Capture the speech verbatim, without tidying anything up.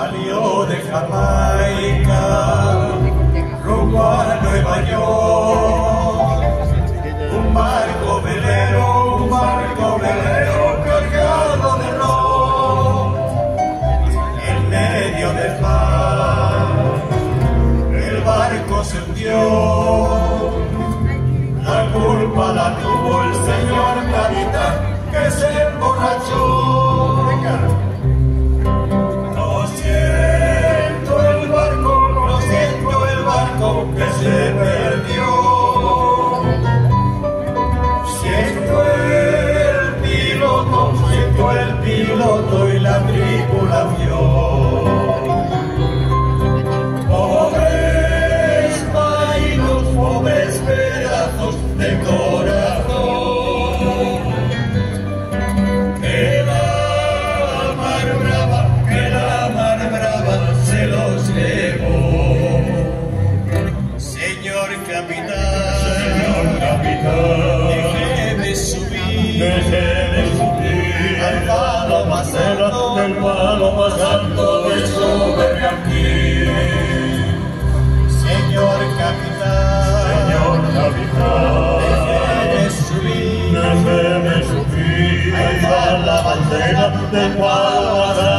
salió de Jamaica rumbo a Nueva York. Un barco velero, un barco velero cargado de ron. En medio del mar el barco se hundió. La culpa la tuvo el señor capitán que se emborrachó. Venga. Lo siento el barco, lo siento el barco que se perdió. Siento el piloto, siento el piloto y la tripulación. Pobres marinos, pobres pedazos de corazón. Que la mar brava, que la mar brava se los llevó. Señor capitán, señor capitán, déjeme subir, déjeme subir al palo más alto, del palo más alto de sobre aquí. Señor capitán, señor capitán, déjeme subir, déjeme subir a la bandera del palo más alto.